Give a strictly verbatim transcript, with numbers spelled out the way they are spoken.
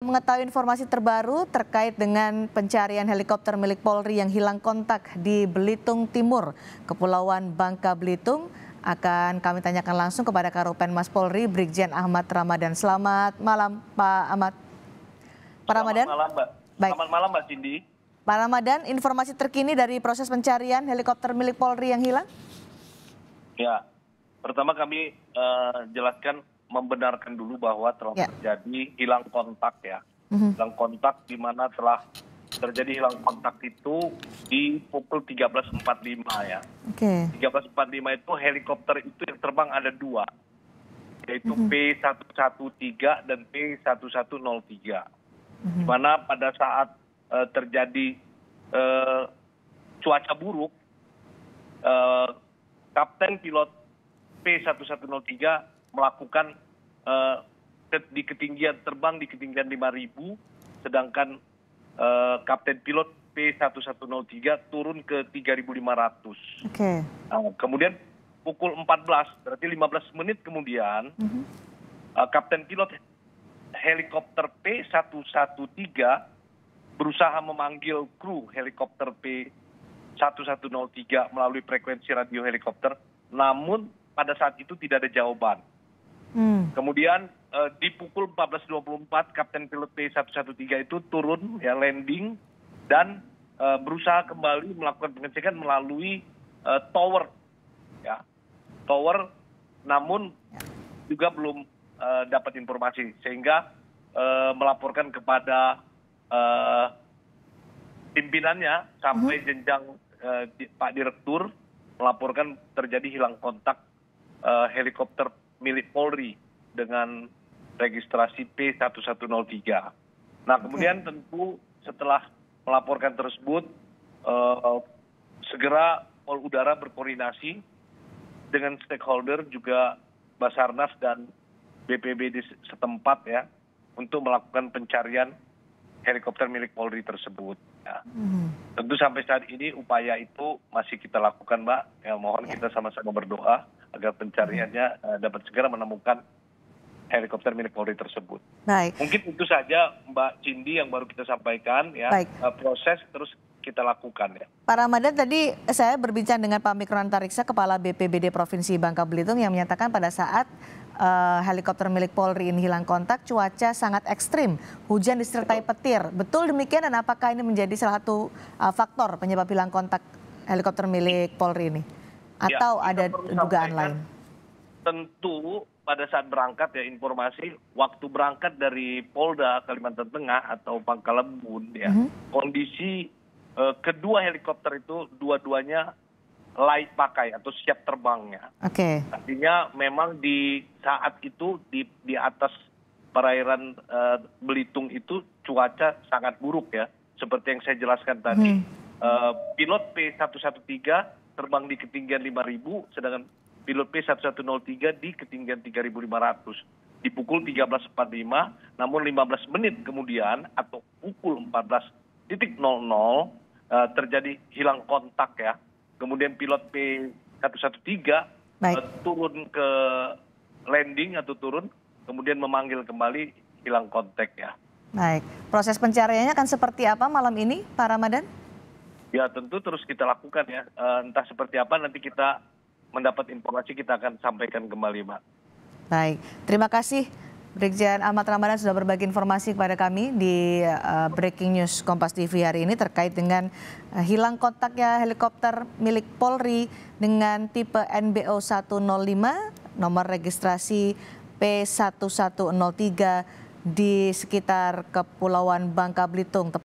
mengetahui informasi terbaru terkait dengan pencarian helikopter milik Polri yang hilang kontak di Belitung Timur, Kepulauan Bangka Belitung, akan kami tanyakan langsung kepada Karopenmas Polri, Brigjen Ahmad Ramadan. Selamat malam, Pak Ahmad. Pak Ramadan. Selamat malam, Mbak. Baik. Selamat malam, Mbak Cindy. Pak Ramadan, informasi terkini dari proses pencarian helikopter milik Polri yang hilang? Ya, pertama kami uh, jelaskan, membenarkan dulu bahwa telah ya. terjadi hilang kontak ya. Mm-hmm. Hilang kontak di mana telah terjadi hilang kontak itu di pukul tiga belas empat puluh lima ya. Oke. Okay. tiga belas empat puluh lima itu helikopter itu yang terbang ada dua, yaitu mm-hmm. P seratus tiga belas dan P seratus tiga. Mm-hmm. Di mana pada saat uh, terjadi uh, cuaca buruk, uh, Kapten pilot P seratus tiga melakukan uh, di ketinggian terbang di ketinggian lima ribu, sedangkan uh, Kapten pilot P seratus tiga turun ke tiga ribu lima ratus. Oke. Okay. Uh, kemudian pukul empat belas, berarti lima belas menit kemudian, mm-hmm. uh, Kapten pilot helikopter P seratus tiga berusaha memanggil kru helikopter P seratus tiga melalui frekuensi radio helikopter, namun pada saat itu tidak ada jawaban. Hmm. Kemudian uh, di pukul empat belas dua puluh empat Kapten pilot P seratus tiga itu turun ya, landing dan uh, berusaha kembali melakukan pengecekan melalui uh, tower ya. Tower, namun juga belum uh, dapat informasi sehingga uh, melaporkan kepada uh, pimpinannya sampai hmm. jenjang uh, di, Pak Direktur, melaporkan terjadi hilang kontak uh, helikopter milik Polri dengan registrasi P seratus tiga. Nah, kemudian okay. tentu setelah melaporkan tersebut, uh, segera Pol Udara berkoordinasi dengan stakeholder juga Basarnas dan B P B D setempat ya, untuk melakukan pencarian helikopter milik Polri tersebut. Ya. Mm-hmm. Tentu sampai saat ini upaya itu masih kita lakukan, Mbak. Ya, mohon yeah. kita sama-sama berdoa agar pencariannya uh, dapat segera menemukan helikopter milik Polri tersebut. Baik. Mungkin itu saja Mbak Cindy yang baru kita sampaikan ya. Baik. Uh, proses terus kita lakukan ya. Pak Ramadan, tadi saya berbincang dengan Pak Mikron Antariksa, Kepala B P B D Provinsi Bangka Belitung, yang menyatakan pada saat uh, helikopter milik Polri ini hilang kontak, cuaca sangat ekstrim, hujan disertai petir. Betul demikian, dan apakah ini menjadi salah satu uh, faktor penyebab hilang kontak helikopter milik Polri ini? Atau ya, ada dugaan lain? Tentu pada saat berangkat ya, informasi waktu berangkat dari Polda Kalimantan Tengah atau Pangkalembun ya, mm-hmm. kondisi eh, kedua helikopter itu dua-duanya layak pakai atau siap terbangnya. Oke. Okay. Artinya memang di saat itu di di atas perairan eh, Belitung itu cuaca sangat buruk ya, seperti yang saya jelaskan tadi. Mm. Eh, pilot P seratus tiga terbang di ketinggian lima ribu, sedangkan pilot P seratus tiga di ketinggian tiga ribu lima ratus. Di pukul tiga belas empat puluh lima, namun lima belas menit kemudian atau pukul empat belas nol nol uh, terjadi hilang kontak ya. Kemudian pilot P seratus tiga uh, turun ke landing atau turun, kemudian memanggil kembali, hilang kontak ya. Baik, proses pencariannya akan seperti apa malam ini, Pak Ramadan? Ya tentu terus kita lakukan ya, uh, entah seperti apa nanti kita mendapat informasi, kita akan sampaikan kembali, Mbak. Baik, terima kasih Brigjen Ahmad Ramadan sudah berbagi informasi kepada kami di uh, Breaking News Kompas T V hari ini terkait dengan uh, hilang kontaknya helikopter milik Polri dengan tipe N B O seratus lima, nomor registrasi P seratus tiga di sekitar Kepulauan Bangka Belitung.